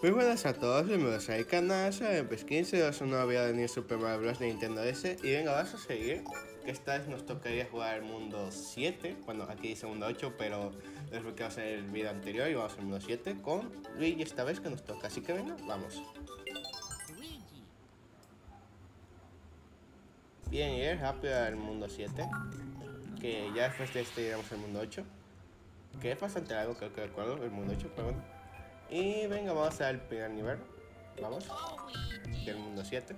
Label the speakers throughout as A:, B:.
A: Muy buenas a todos, bienvenidos al canal, soy Pesquín, os una nueva de New Super Mario Bros. De Nintendo DS. Y venga, vamos a seguir, que esta vez nos tocaría jugar el mundo 7. Bueno, aquí dice mundo 8, pero es porque va a ser el vídeo anterior y vamos al mundo 7 con Luigi esta vez que nos toca. Así que venga, vamos. Bien, y es rápido al mundo 7, que ya después de este iremos al mundo 8, que es bastante largo, creo que recuerdo, el mundo 8, pero bueno. Y venga, vamos al primer nivel, vamos, del mundo 7.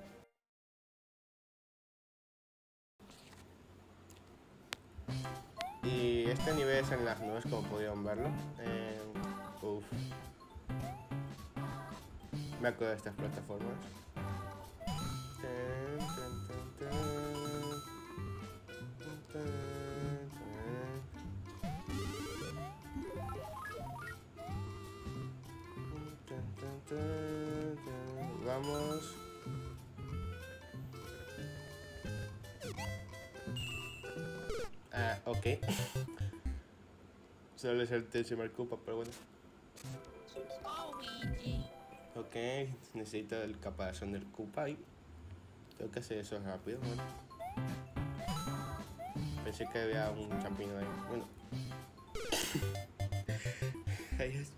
A: Y este nivel es en las nubes, como pudieron verlo. Uf. Me acuerdo de estas plataformas. Vamos. Ah, ok. Solo es el tercer Koopa, pero bueno. Ok, necesito el caparazón del Koopa y tengo que hacer eso rápido, ¿no? Pensé que había un champiñón ahí. Bueno. Ahí es.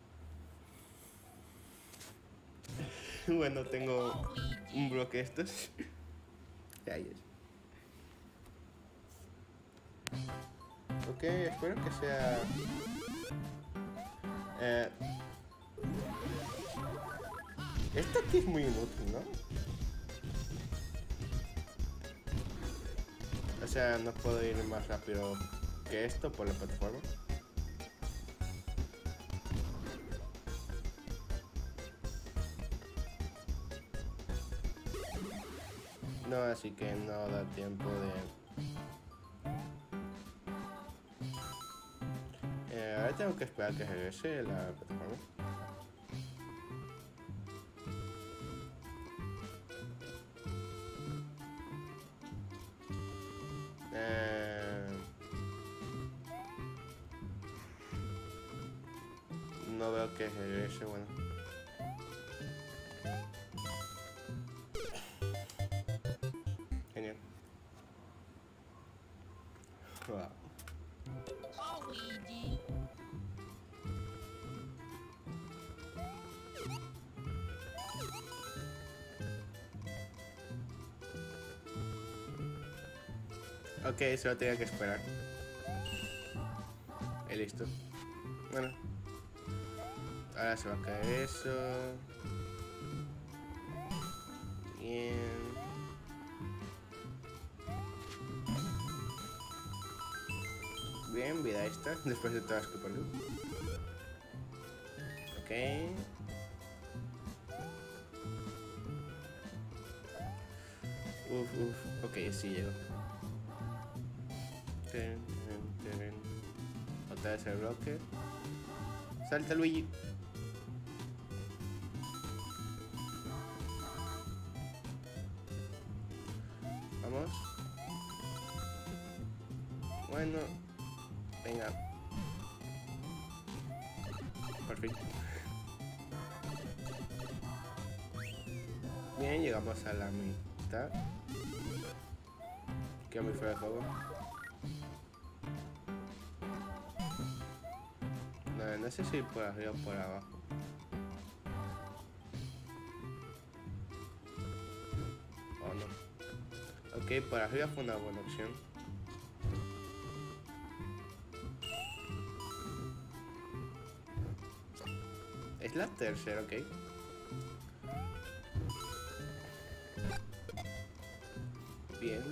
A: Bueno, tengo un bloque de estos. Ahí es. Ok, espero que sea... Esto aquí es muy inútil, ¿no? O sea, no puedo ir más rápido que esto por la plataforma. No, así que no da tiempo de... ahora tengo que esperar que regrese la plataforma. No veo que regrese, bueno. Genial. Wow. Ok, solo tenía que esperar. Y listo. Bueno. Ahora se va a caer eso. Bien. Bien, vida esta. Después de todas las que perdí. Ok. Ok, sí llego. Otra vez el bloque. Salta, Luigi. Vamos. Bueno. Venga. Por fin. Bien, llegamos a la mitad. Queda muy fuera de juego. No sé si por arriba o por abajo. O no. Ok, por arriba fue una buena opción. Es la tercera, ok. Bien.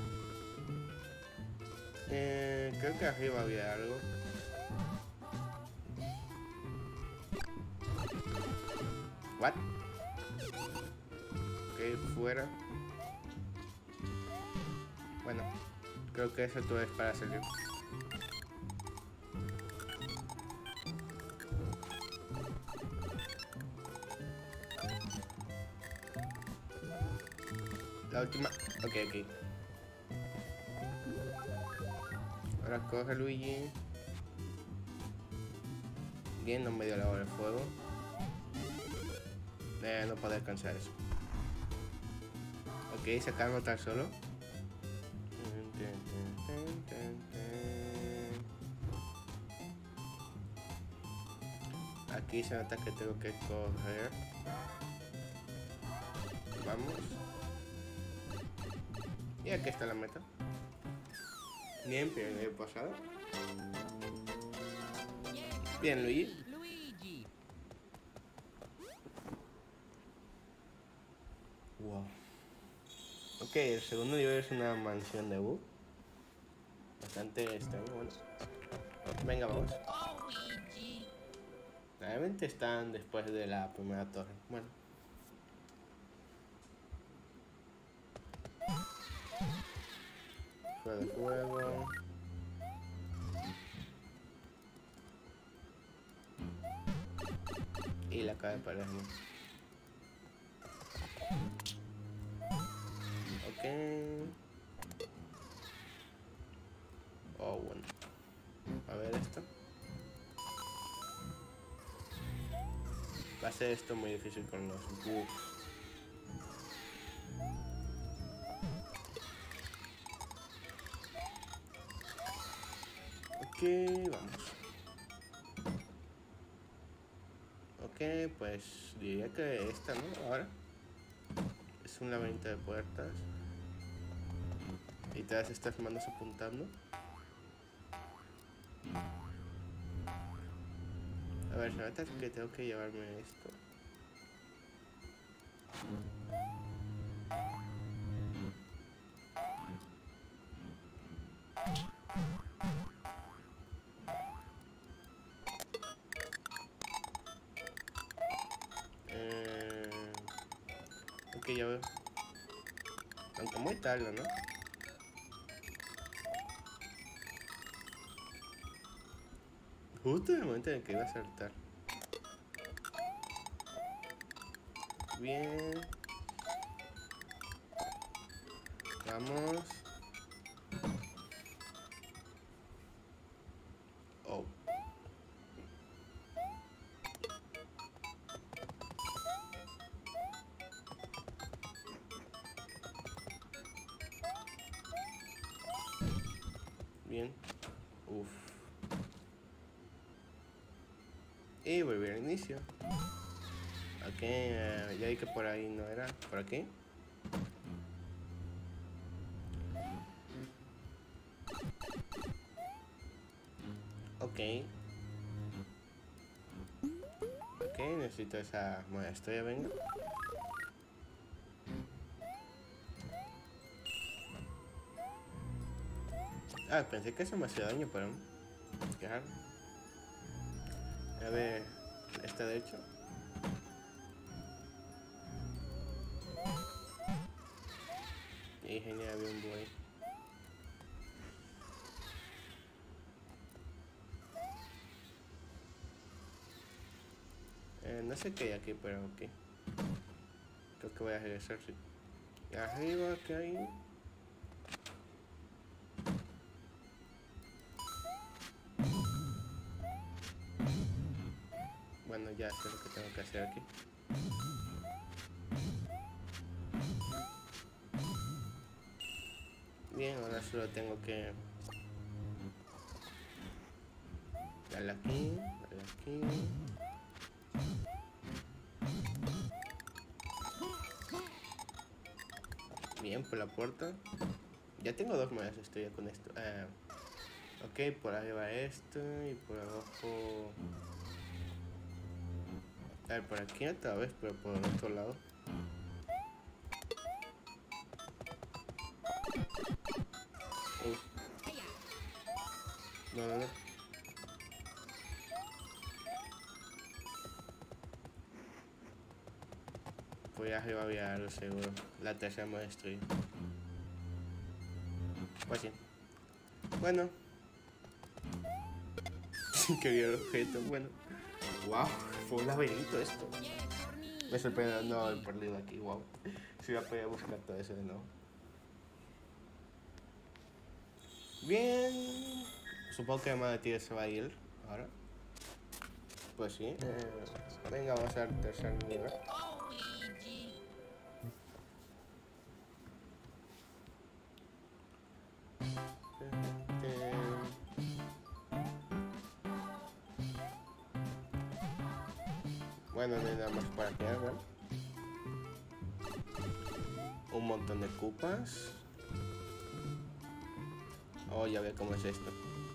A: Creo que arriba había algo. What? Ok, fuera. Bueno, creo que eso todo es para salir. La última. Ok. Ahora coge Luigi. Bien, no me dio la bola de fuego. No puedo alcanzar eso. Ok, se acaba de notar solo. Aquí se nota que tengo que correr. Vamos. Y aquí está la meta. Bien, pero no he pasado. Bien, Luigi. Wow. Ok, el segundo nivel es una mansión de bug. Bastante extraño, bueno. Venga, vamos. Realmente están después de la primera torre. Bueno. Fuego de fuego. Y la cabe para mí. Ok. Oh, bueno. A ver esto. Va a ser esto muy difícil con los bugs. Ok, vamos. Ok, pues diría que esta, ¿no? Ahora. Es un laberinto de puertas. Y todas estas manos apuntando. A ver, se nota que tengo que llevarme esto. Ok, ya veo. Aunque muy tarde, ¿no? Justo en el momento en el que iba a saltar. Bien. Vamos. Oh. Bien. Uf. Y volver al inicio. Ok, ya vi que por ahí no era. ¿Por aquí? Ok. Ok, necesito esa monedas. Ya vengo. Ah, pensé que eso me hacía daño, pero... Qué raro. A ver... ¿Está de hecho? Y genial, había un buey. No sé qué hay aquí, pero ok. Creo que voy a regresar, sí. Arriba, ¿qué hay? Bueno, ya sé lo que tengo que hacer aquí. Bien, ahora solo tengo que... darle aquí, darle aquí. Bien, por la puerta. Ya tengo dos monedas, estoy ya con esto. Ok, por arriba esto y por abajo... A ver, por aquí otra vez, pero por el otro lado. Uf. No, no, no. Pues arriba había algo seguro. La tercera me destruí. Pues sí. Bueno. Quería el objeto, bueno. Wow, fue un laberinto esto. Me sorprende no haber perdido aquí, wow. Si voy a poder buscar todo eso de nuevo. Bien. Supongo que Manatí se va a ir ahora. Pues sí. Venga, vamos al tercer nivel. Bueno, no hay nada más para aquí, ¿verdad? Un montón de cupas. Oh, ya veo cómo es esto.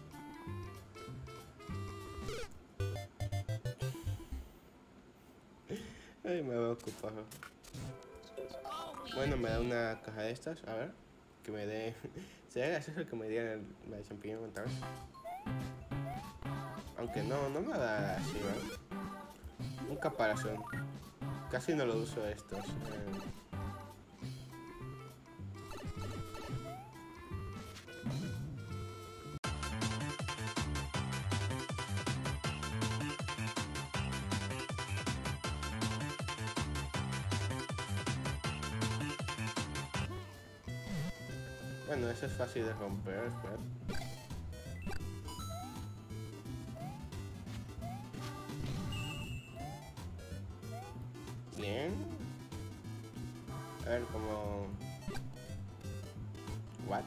A: Ay, me veo ocupado. Bueno, me da una caja de estas, a ver. Que me dé... Sería gracioso que me dieran la de champiñón otra vez. Aunque no me va a dar así, ¿verdad? Un caparazón. Casi no lo uso estos. Bueno, eso es fácil de romper, espera. Bien. A ver, como... What?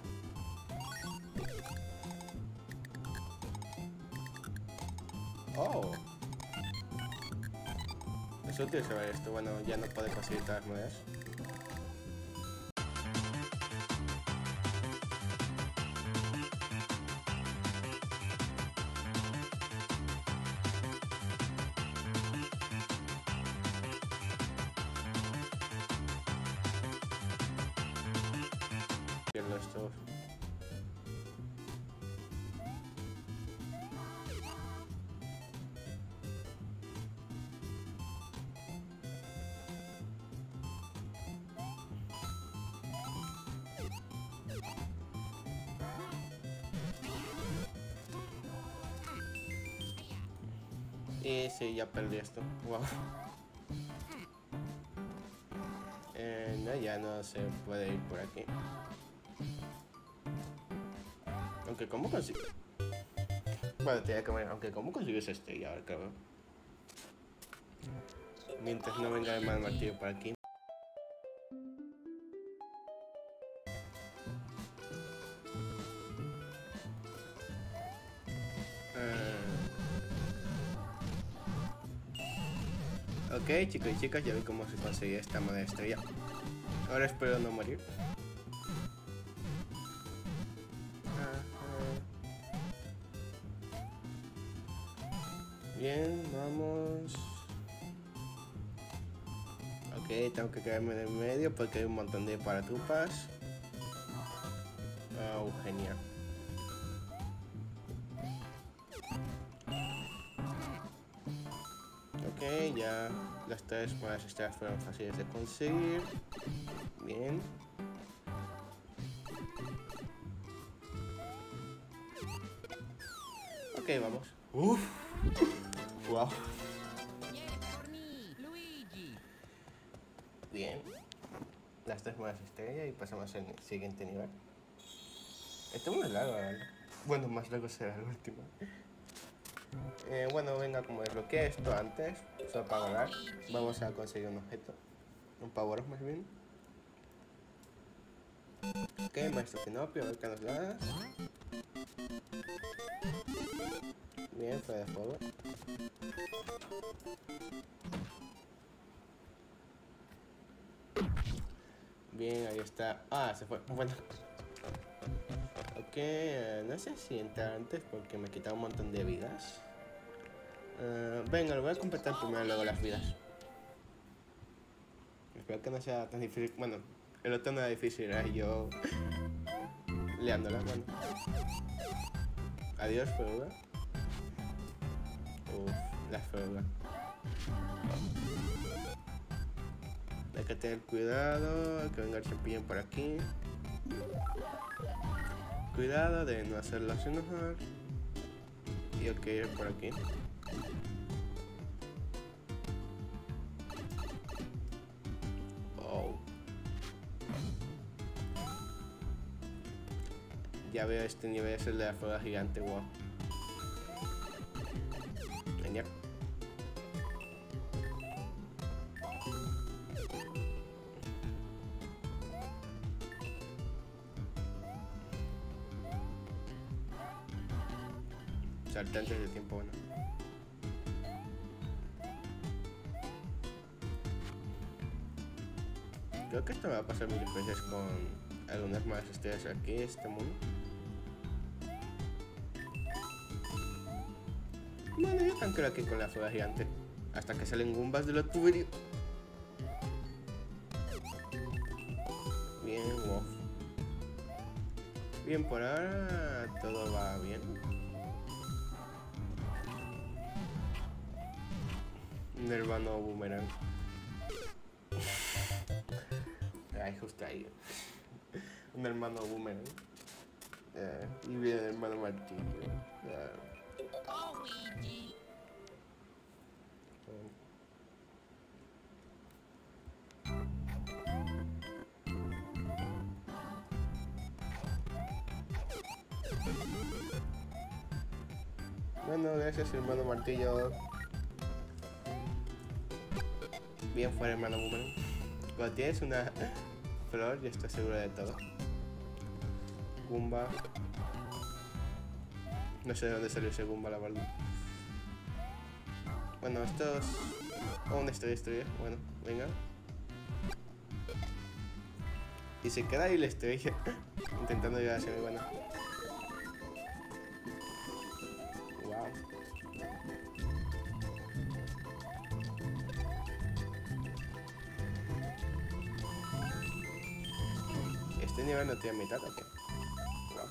A: Oh. Es útil saber esto. Bueno, ya no puede conseguir todas las monedas. Pierdo esto. Y sí, ya perdí esto. Wow. No, ya no se puede ir por aquí. Aunque, ¿cómo consigo? Bueno, tenía que ver. Aunque, ¿cómo consigues este? Ya, a ver, cabrón. Mientras no venga el mal martillo por aquí. Ok, chicos y chicas, ya vi cómo se conseguía esta moneda estrella. Ahora espero no morir. Bien, vamos. Ok, tengo que quedarme en el medio porque hay un montón de paratupas. Oh, genial. Ok, ya las tres monedas estrellas fueron fáciles de conseguir. Bien. Ok, vamos. Uff. Wow. Bien. Las tres monedas estrella y pasamos al siguiente nivel. Esto es muy largo, ¿verdad? Bueno, más largo será el último. Bueno, venga, como desbloqueé esto antes, solo para ganar, vamos a conseguir un objeto. Un power más bien. Ok, maestro Finopio, a ver qué nos das. Bien, fue de fuego. Bien, ahí está. Ah, se fue. Bueno. Ok, no sé si entrar antes porque me quita un montón de vidas. Venga, lo voy a completar primero y luego las vidas. Espero que no sea tan difícil. Bueno, el otro no era difícil, era yo liándola. Bueno. Adiós, feruga. Uff, la feruga. Hay que tener cuidado, que venga el champiñón por aquí. Cuidado de no hacerlas enojar. Y ok, ir por aquí. Oh. Ya veo este nivel, es el de la fuega gigante, wow. Genial. Saltantes de tiempo, bueno. creo que esto me va a pasar muchas veces con algunas más estrellas aquí, este mundo. Bueno, yo tan creo aquí con la fuga gigante. Hasta que salen Goombas de los tuberíos. Bien, wow. Bien, por ahora todo va bien. Nervano Boomerang. Ay, justo ahí. Un hermano Boomerang. Y bien, hermano Martillo. Bueno, gracias, hermano Martillo. Bien fuera, hermano Boomerang. Cuando tienes una flor, ya estás seguro de todo. Goomba. No sé de dónde salió ese Goomba, la verdad. Bueno, estos... Oh, una estrella. Bueno, venga. Y se queda ahí la estrella. Intentando llegar hacia mí, bueno. Wow. ¿Este nivel no tiene mitad o qué? Wow.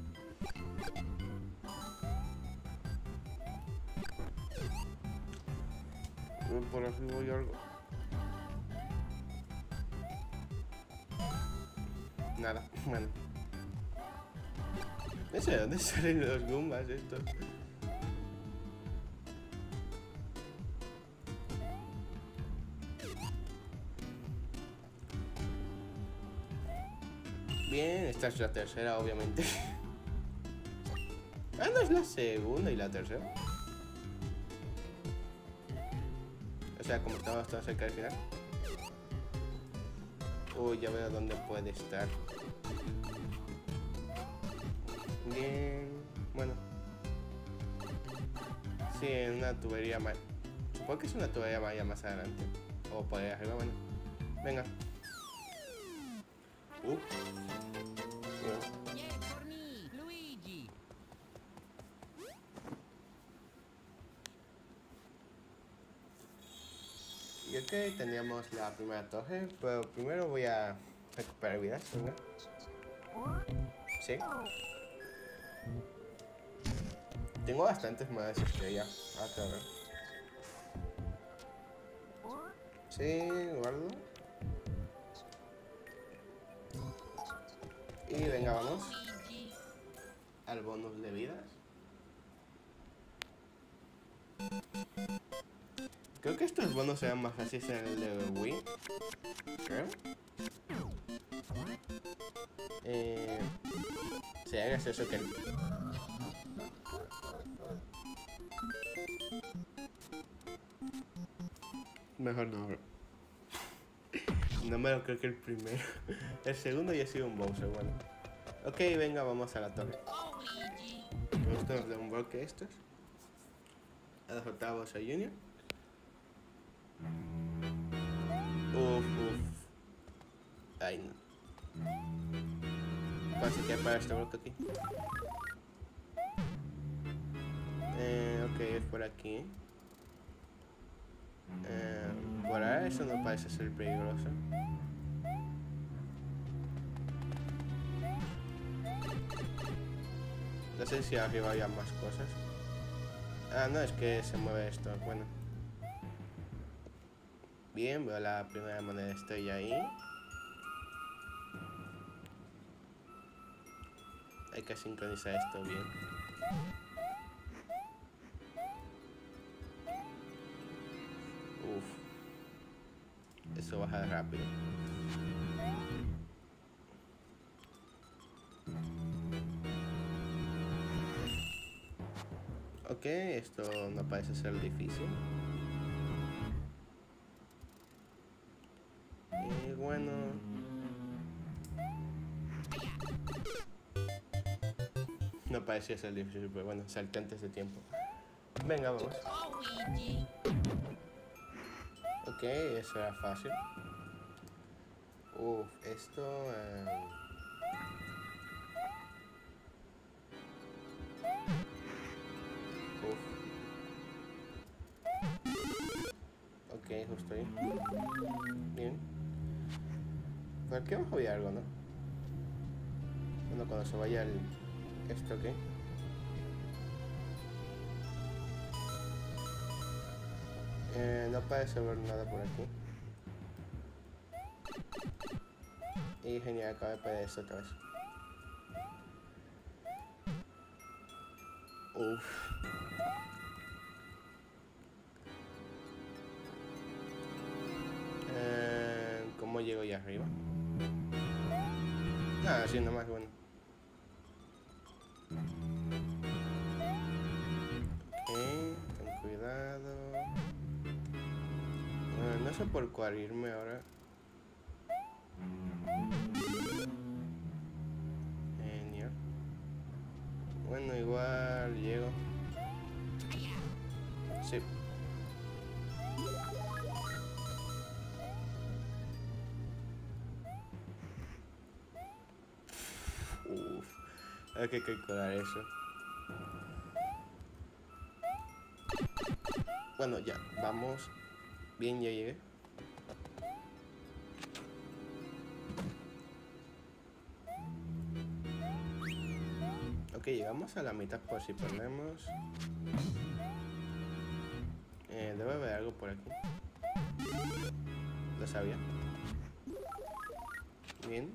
A: Por aquí voy algo. Nada, bueno. No sé de dónde salen los Goombas estos. Bien, esta es la tercera, obviamente. Ah, no es la segunda y la tercera. O sea, como estamos tan cerca del final. Uy, ya veo dónde puede estar. Bien, bueno. Sí, en una tubería más. Supongo que es una tubería más adelante. O por ahí arriba, bueno. Venga. Y ok, teníamos la primera torre, pero primero voy a recuperar vidas, venga. Sí. Tengo bastantes más estrellas. Ah, claro. Sí, guardo. Y venga, vamos al bonus de vidas. Creo que estos bonos serán más fáciles en el de Wii. Creo. Sería gracioso que... Mejor no, bro. No me lo creo que el primero. El segundo ya ha sido un Bowser, bueno. Ok, venga, vamos a la torre. Estos de un bloque estos. A derrotar a Bowser Jr. Uf. Ay, no. Parece que hay para este bloque aquí. Ok, es por aquí. Por ahora eso no parece ser peligroso. No sé si arriba había más cosas. Ah, no, es que se mueve esto. Bueno. Bien, veo la primera moneda estrella ahí. Hay que sincronizar esto bien. Uf. Eso baja rápido. Ok, esto no parece ser difícil. Y bueno... No parecía ser difícil, pero bueno, salté antes de tiempo. Venga, vamos. Ok, eso era fácil. Uf, esto... Uf. Ok, justo ahí. Bien. Por aquí abajo había algo, ¿no? Bueno, cuando se vaya el... ¿Esto qué? No parece haber nada por aquí. Y genial, acaba de perder esto otra vez. Uff. ¿Cómo llego ya arriba? Ah, sí, nomás, bueno. Ok, ten cuidado. No sé por cuál irme ahora. Genial. Bueno, igual llego. Sí. Uf. Hay que calcular eso. Bueno, ya, vamos. Bien, ya llegué. Ok, llegamos a la mitad por si perdemos. Debe haber algo por aquí. Lo sabía. Bien.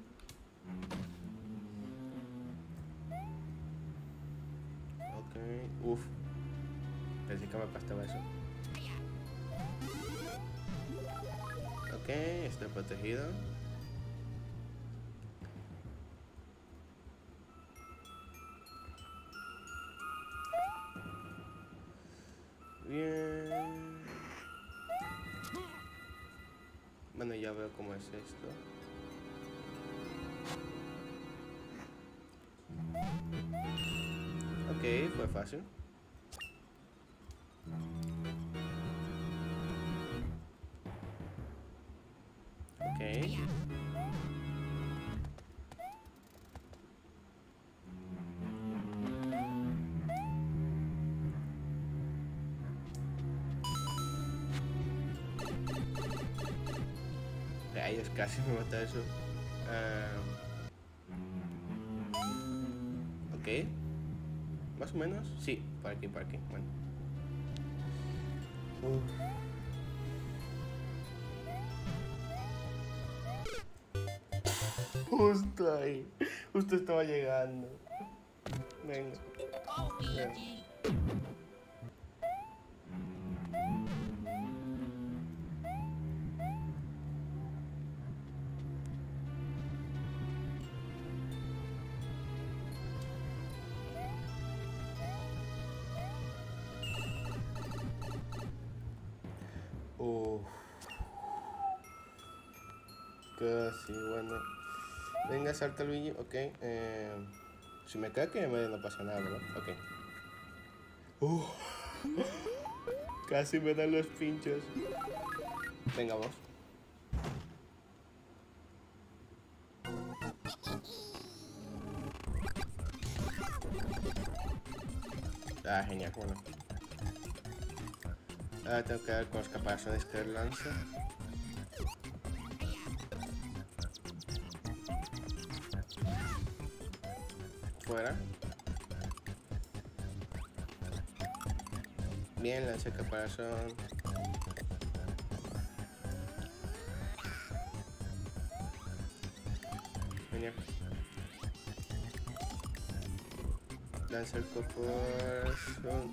A: Ok. Uf. Pensé que me apastaba eso. Ok, estoy protegido. Bien. Bueno, ya veo cómo es esto. Ok, fue fácil. Ok. Rayos, casi me mata eso. Ok. Más o menos. Sí, por aquí, por aquí. Bueno. Justo ahí. Justo estaba llegando. Venga. Venga. Uf. Casi, bueno. Venga, salta Luigi. Ok. Si me cae que me muere no pasa nada, ¿verdad? Ok. Casi me dan los pinchos. Venga, vamos. Ah, genial, bueno. Ahora tengo que dar con los caparazones que él lanza. Fuera. Bien, lancé el caparazón. Genial. Lanza el caparazón.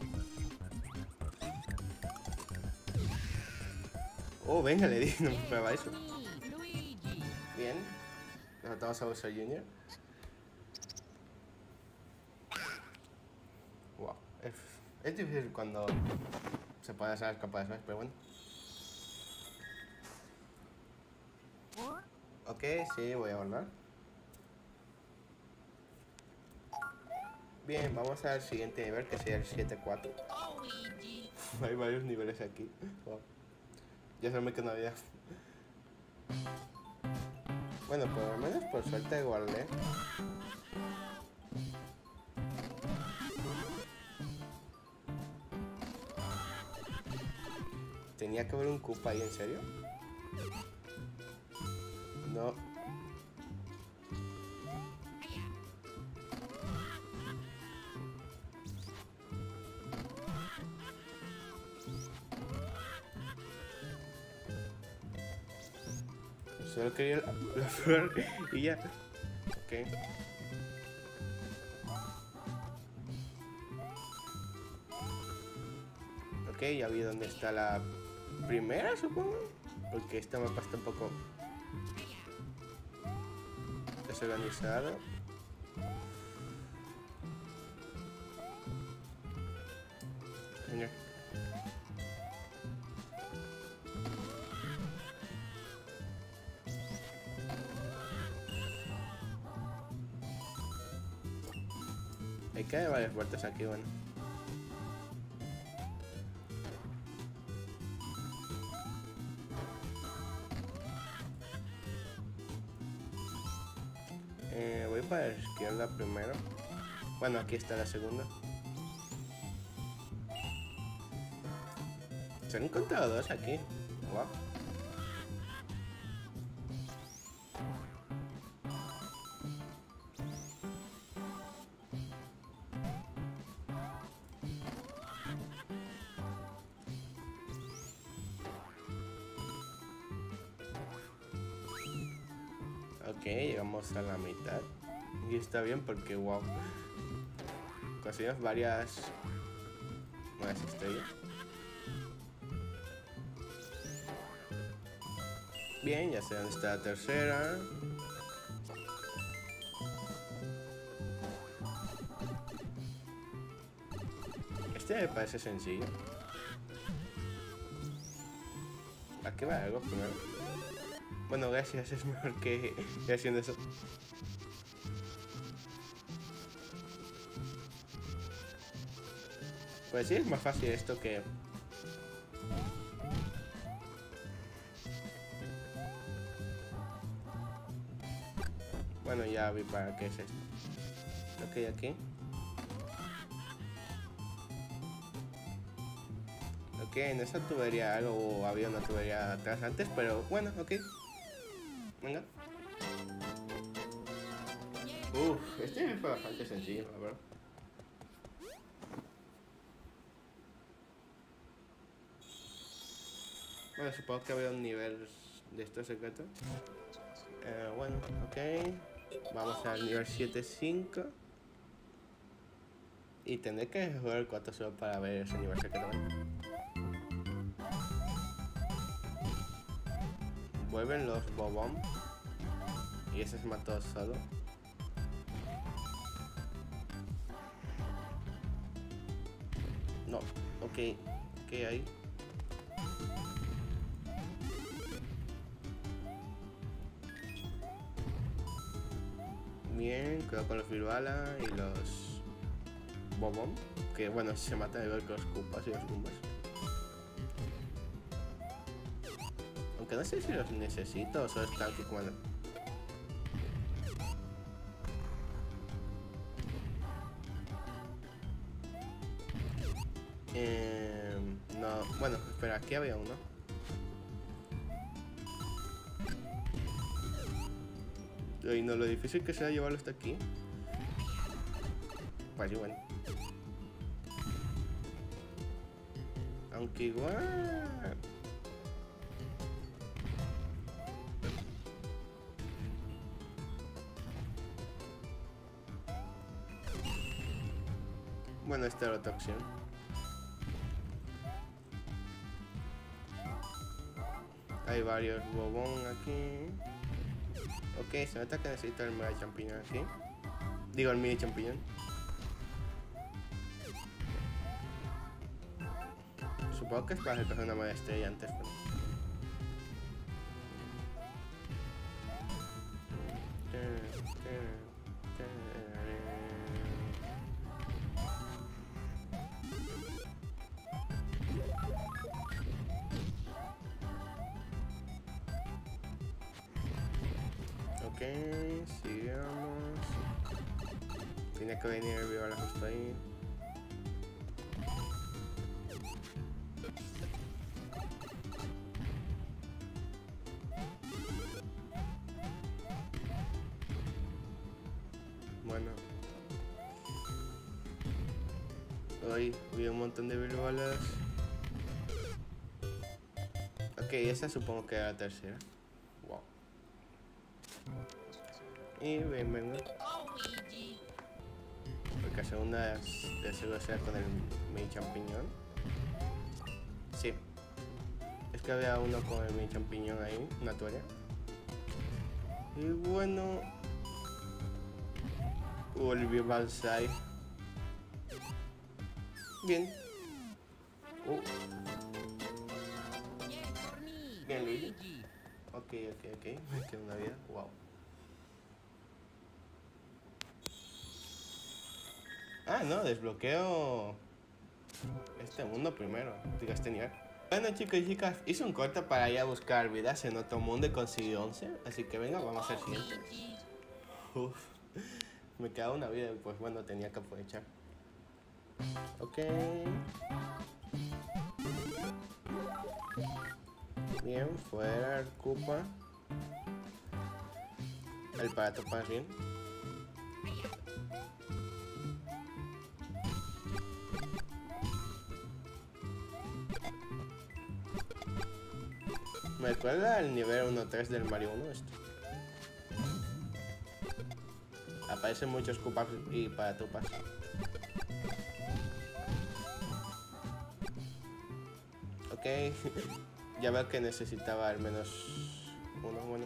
A: Oh, venga, le di, no me esperaba eso. Bien. Derrotamos a Bowser Jr. Wow. Es difícil cuando se puede hacer caparazones, pero bueno. Ok, sí, voy a volver. Bien, vamos al siguiente nivel, que sería el 7-4. Hay varios niveles aquí. Wow. Ya se me quedó una vida. Bueno, por lo menos por suerte guardé. Tenía que haber un Koopa ahí, ¿en serio? No. Solo quería la flor y ya. Ok. Ok, ya vi dónde está la primera, supongo. Porque esta mapa está un poco desorganizado. Venga. Hay que dar varias vueltas aquí, bueno. Voy para la izquierda primero. Bueno, aquí está la segunda. Se han encontrado dos aquí. Wow. Ok, llegamos a la mitad. Y está bien porque, wow, conseguimos varias estrellas. Bien, ya sé dónde está la tercera. Este me parece sencillo. ¿A qué va algo primero? Bueno, gracias, es mejor que ir haciendo eso. Pues sí, es más fácil esto que... Bueno, ya vi para qué es esto. Ok, aquí. Ok, en esa tubería algo había una tubería atrás antes, pero bueno, ok. Venga. Este fue bastante sencillo, la verdad. Bueno, supongo que había un nivel de estos secretos. Bueno, ok. Vamos al nivel 7.5. Y tendré que jugar el 4 solo para ver ese nivel secreto. Vuelven los Bobom. Y ese se mató solo. No, ok. ¿Qué hay? Bien, cuidado con los Virbala y los Bobom. Que bueno, se mata de ver con los Koopas y los Goombas. Aunque no sé si los necesito o solo están que bueno. No, bueno, espera, aquí había uno. Y no, lo difícil que sea llevarlo hasta aquí. Pues bueno. Aunque igual... Bueno, esta era otra opción. Hay varios Bobón aquí. Ok, se nota que necesito el mega champiñón aquí. Digo, el mini champiñón. Supongo que es para recoger una mega estrella antes. Pero... sigamos. Tiene que venir el Viola justo ahí. Bueno. Hoy vi un montón de Violas. Ok, esa supongo que era la tercera. Wow. Y venga. Porque la segunda de seguro será con el mini champiñón. Sí. Es que había uno con el mini champiñón ahí, una toalla. Y bueno. Volví Balsai. Bien. Bien, Luigi. Ok. Me queda una vida. Wow. Ah, no, desbloqueo este mundo primero. Digo, este nivel. Bueno, chicos y chicas, hice un corte para ir a buscar vidas en otro mundo y conseguí 11. Así que venga, vamos al siguiente. Uf, me queda una vida y pues bueno, tenía que aprovechar. Ok. Bien, fuera el Koopa. El Pato Parrin. Me recuerda el nivel 1-3 del Mario 1 esto. Aparecen muchos Koopas y Paratupas. Ok. Ya veo que necesitaba al menos uno, bueno.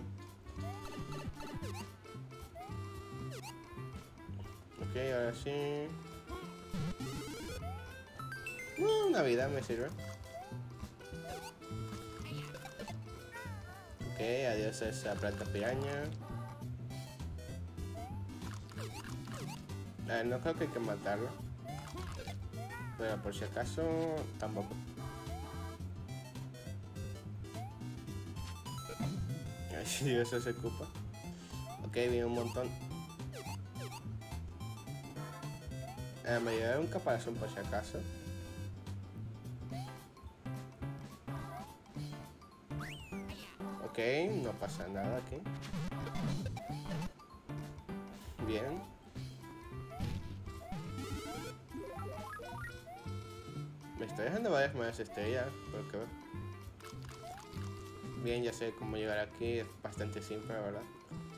A: Ok, ahora sí. Una vida me sirve. Ok, adiós a esa planta piraña. No creo que hay que matarlo. Pero por si acaso, tampoco. Sí, eso se ocupa. Ok, viene un montón. Me llevaré un caparazón por si acaso. Ok, no pasa nada aquí. Bien. Me estoy dejando varias más estrellas, por que ver. Bien, ya sé cómo llegar aquí, es bastante simple, la verdad.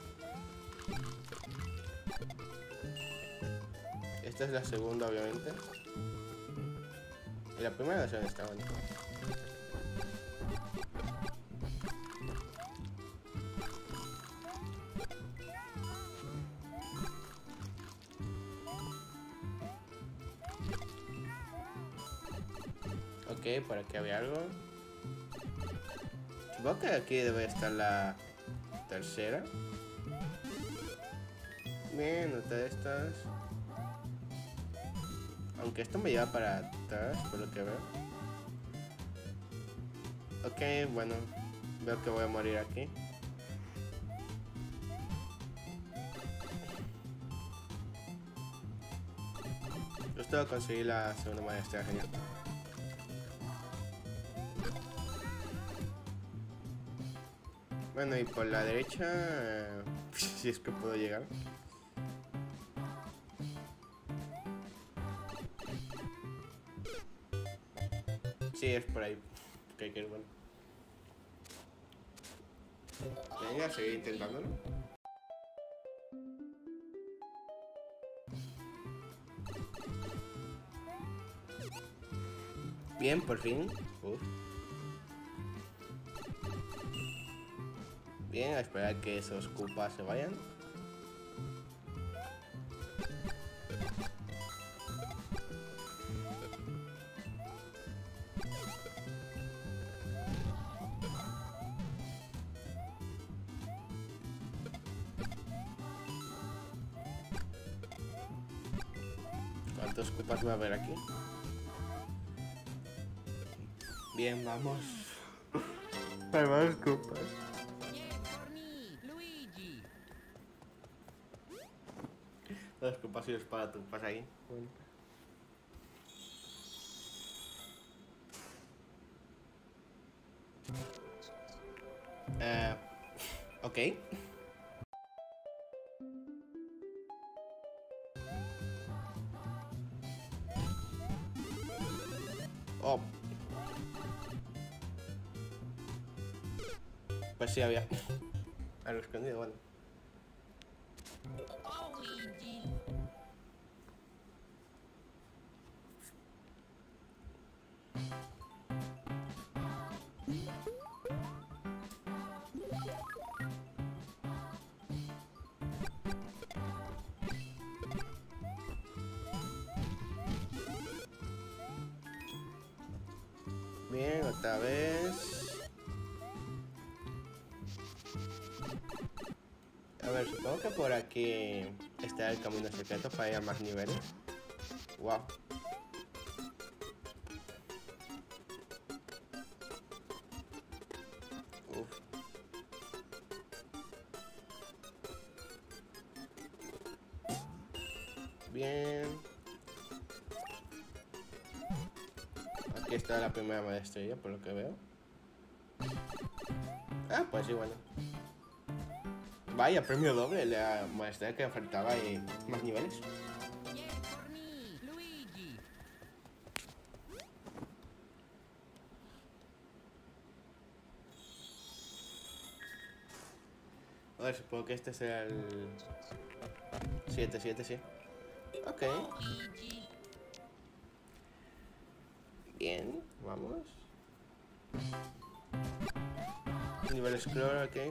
A: Esta es la segunda, obviamente. Y la primera no sé dónde está, bueno. Ok, por aquí había algo. Supongo que aquí debe estar la tercera. Bien, otra de estas. Aunque esto me lleva para atrás, por lo que veo. Ok, bueno. Veo que voy a morir aquí. Justo conseguí la segunda maestra, genial. Bueno, y por la derecha, si es que puedo llegar. Sí, es por ahí. Que ir, bueno. Venga, a seguir intentándolo. Bien, por fin. Uf. Bien, a esperar que esos Koopas se vayan. ¿Cuántos Koopas va a haber aquí? Bien, vamos. Hay más Koopas. Los que pasillos para tú, pasa ahí. Bueno. Ok. Oh. Pues sí había. Algo escondido, bueno. Bien, otra vez. A ver, supongo que por aquí está el camino secreto para ir a más niveles. Wow. Uf. Bien. Aquí está la primera maestría, por lo que veo. Ah, pues sí, bueno. Vaya, premio doble, la maestría que faltaba y más niveles. A ver, supongo que este será el 7-7, sí. Ok. Bien, vamos. Nivel scroll, ok.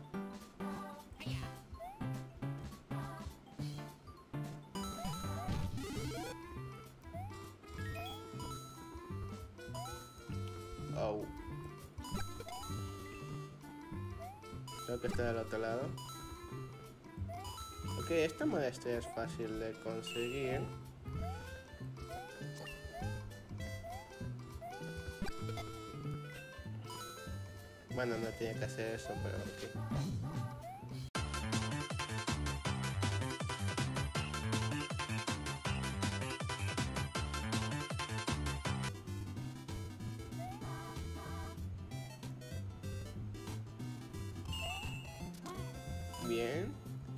A: Oh. Creo que está del otro lado. Ok, esta maestría es fácil de conseguir. Bueno, no tiene que hacer eso, pero ok. Bien.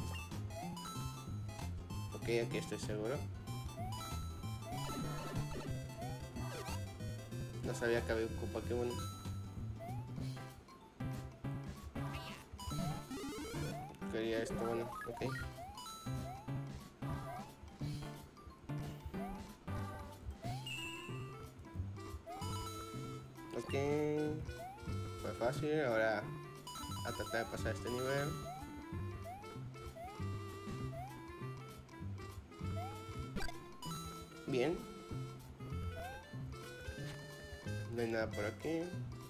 A: Ok, aquí estoy seguro. No sabía que había un Pokémon. Quería esto, bueno, ok. Ok. Fue fácil, ahora a tratar de pasar este nivel. Bien. No hay nada por aquí.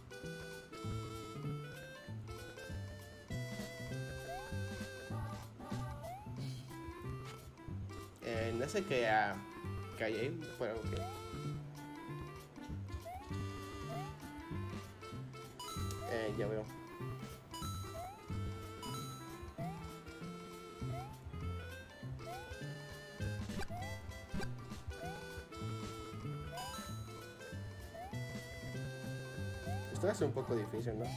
A: No sé qué hay ahí, pero ok. Ya veo. Esto va a ser un poco difícil, ¿no?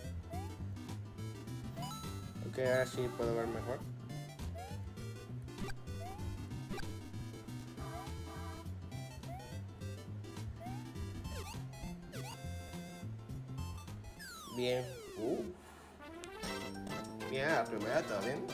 A: Ok, ahora sí puedo ver mejor. Bien. Bien, la primera todo bien.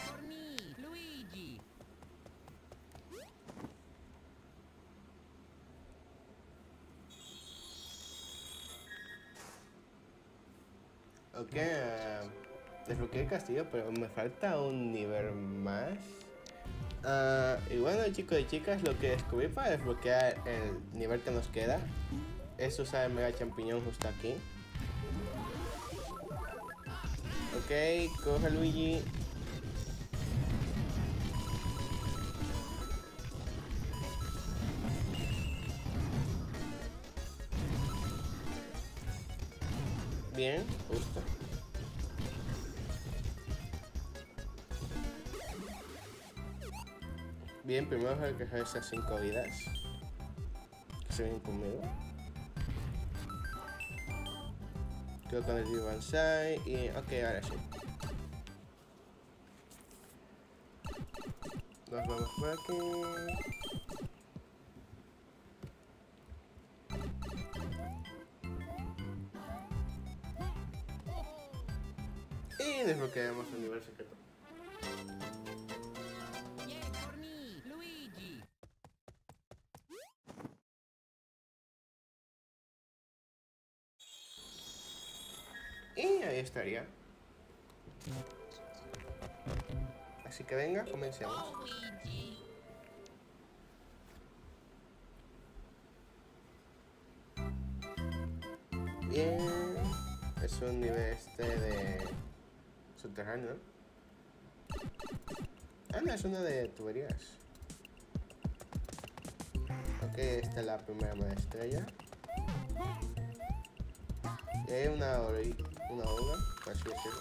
A: Ok, desbloqueé el castillo, pero me falta un nivel más. Y bueno, chicos y chicas, lo que descubrí para desbloquear el nivel que nos queda es usar el Mega Champiñón justo aquí. Ok, coge Luigi. Bien, justo. Bien, primero hay que dejar esas 5 vidas. Que se vienen conmigo. Quedo con el Divansai y... ok, ahora sí. Nos vamos por aquí. Y desbloqueamos el nivel secreto. Y ahí estaría. Así que venga, comencemos. Bien. Es un nivel de subterráneo. Ah, no, es una de tuberías. Ok, esta es la primera moeda estrella. Y hay una oruga, por así decirlo.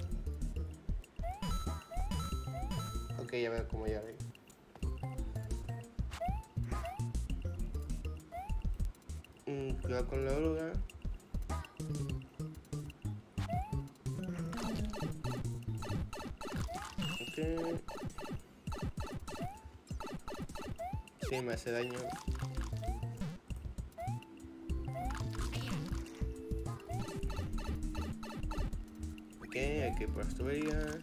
A: Ok, ya veo cómo ya ve. Cuidado con la oruga. Ok. Sí, me hace daño. Ok, hay que ir por las tuberías.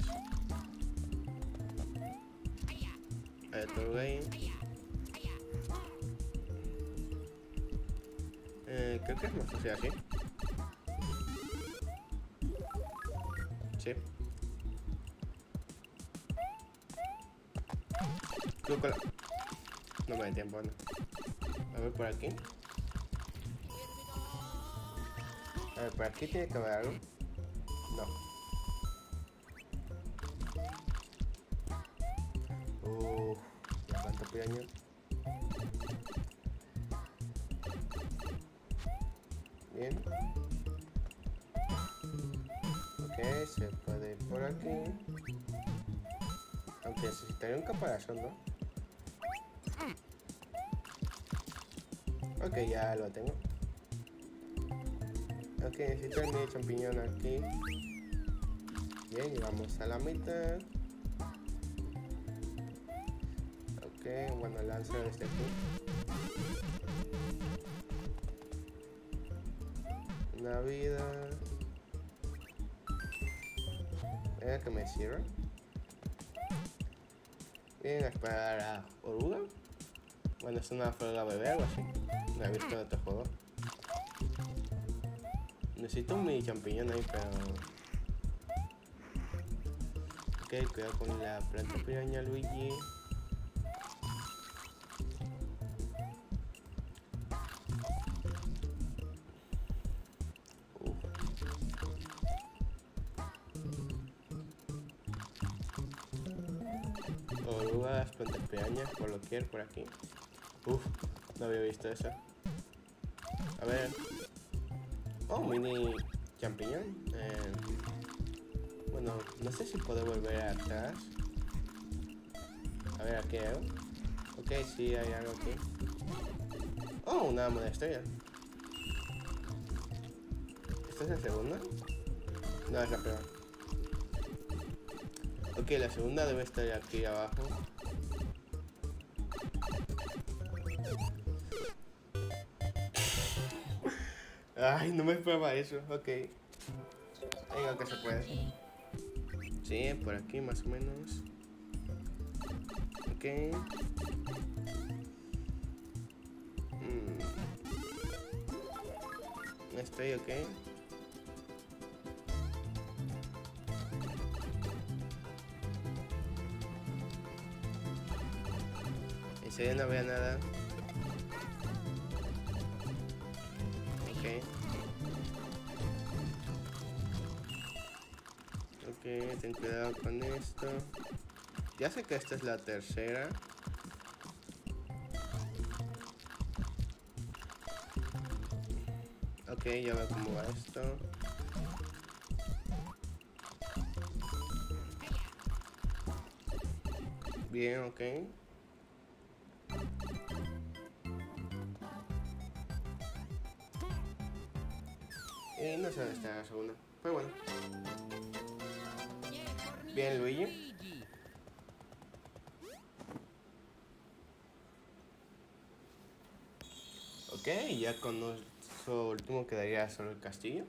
A: Hay otro oruga ahí. Creo que es más fácil así. Sí. Creo que no me da tiempo, no. A ver por aquí. A ver, por aquí tiene que haber algo. No. La planta piraña. Bien. Ok, se puede ir por aquí. Aunque necesitaría un caparazón, ¿no? Ok, ya lo tengo. Ok, necesito el mini champiñón aquí. Bien, llegamos a la mitad. Ok, bueno, lanza desde aquí. Una vida. Venga, que me sirva. Bien, a esperar a oruga. Bueno, es una oruga bebé, algo así. No he visto en otro juego. Necesito un mini champiñón ahí, pero... ok, cuidado con la planta piraña, Luigi. Orugas, plantas pirañas, por lo que por aquí. Uf, no había visto eso. A ver. Oh, mini champiñón. Bueno, no sé si puedo volver atrás. A ver, aquí hay algo. Ok, sí, hay algo aquí. Oh, una moneda estrella. ¿Esta es la segunda? No, es la peor. Ok, la segunda debe estar aquí abajo. Ay, no me esperaba eso. Ok. Venga, que se puede. Sí, por aquí más o menos. Ok. Estoy ok. En serio no veo nada. Ok. Ok, ten cuidado con esto. Ya sé que esta es la tercera. Ok, ya veo cómo va esto. Bien, ok. Y no sé dónde está la segunda. Pero bueno. Bien, Luigi. Ok, ya con eso último quedaría solo el castillo.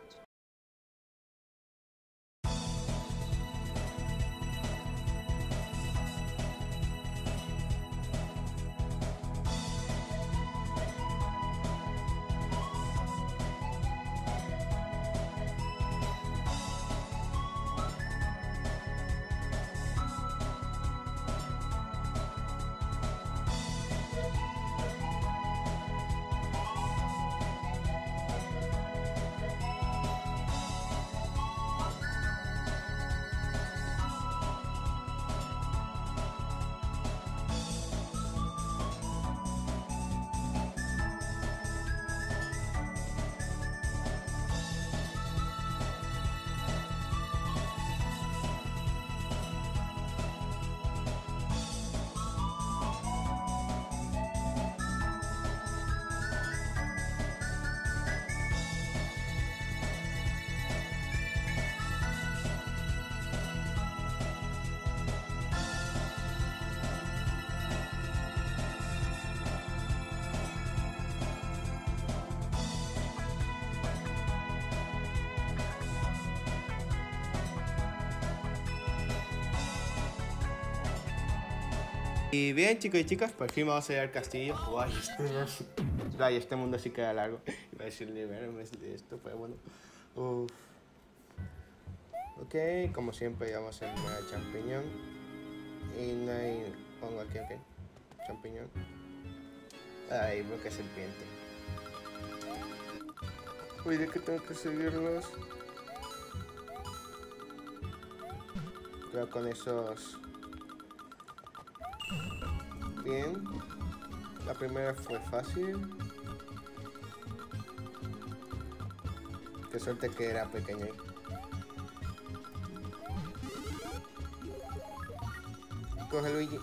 A: Y bien, chicos y chicas, por fin vamos a ir al castillo. Guay, este mundo sí queda largo. Iba a decir nivel en vez de esto, pero bueno. Uf. Ok, como siempre llevamos el mega champiñón. Y no hay... pongo aquí, ok. Champiñón. Ay, bloque serpiente. Uy, ¿de qué tengo que seguirlos? Creo con esos... Bien. La primera fue fácil. Qué suerte que era pequeño. Coge Luigi.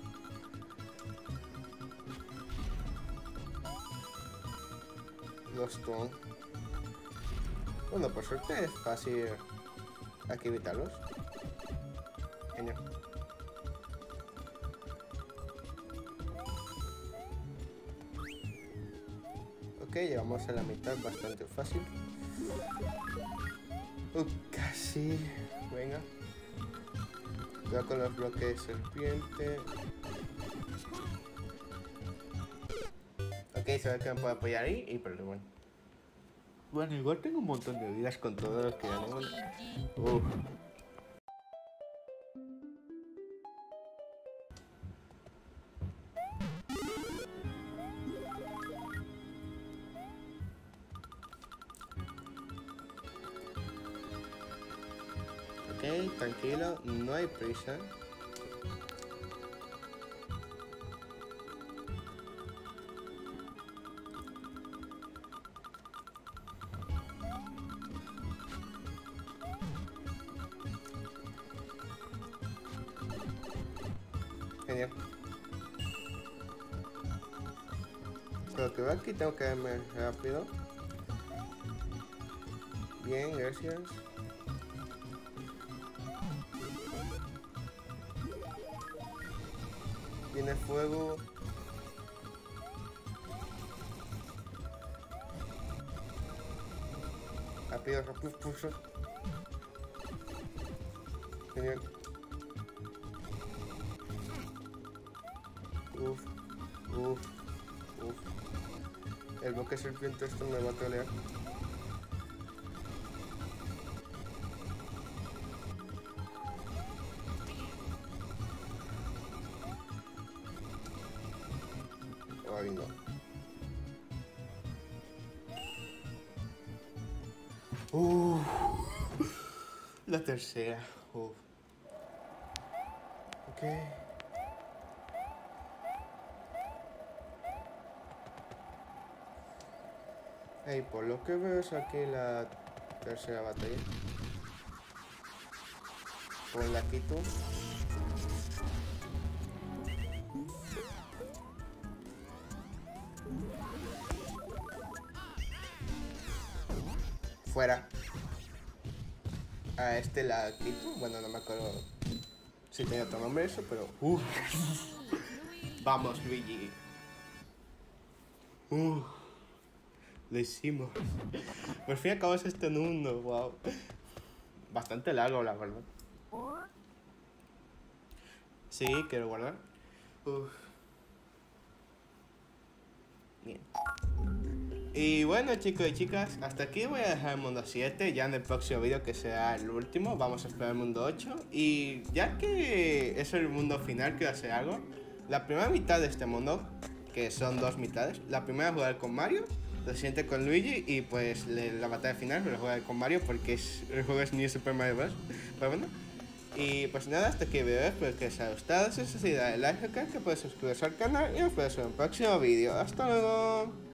A: Los Stone. Bueno, por suerte es fácil aquí evitarlos. Genial. Ok, llegamos a la mitad, bastante fácil. Casi. Venga. Cuidado con los bloques de serpiente. Ok, se ve que me puedo apoyar ahí y pero bueno. Bueno, igual tengo un montón de vidas con todos los que gané. Ok, tranquilo, no hay prisa. Genial. Pero que veo aquí tengo que irme rápido. Bien, gracias. Viene fuego. Rápido, rápido, pulso. Genial. Uf, uf, uf. El bloque serpiente esto me va a trolear. Ay, no. La tercera. Ok. Hey, por lo que veo es aquí la tercera batalla. Con la quito. fuera a este laguito. Bueno, no me acuerdo si tenía otro nombre eso, pero... Vamos, Luigi. Lo hicimos. Por fin acabas este mundo, wow. Bastante largo, la verdad. Sí, quiero guardar. Bien. Y bueno, chicos y chicas, hasta aquí voy a dejar el mundo 7. Ya en el próximo vídeo, que será el último, vamos a esperar el mundo 8. Y ya que es el mundo final, quiero hacer algo. La primera mitad de este mundo, que son 2 mitades, la primera jugar con Mario, la siguiente con Luigi, y pues la batalla final lo jugar con Mario porque el juego es New Super Mario Bros. Pero bueno, y pues nada, hasta aquí el video, espero que os haya gustado. Si es así, dale like acá, que puedes suscribirse al canal y nos vemos en el próximo vídeo. Hasta luego.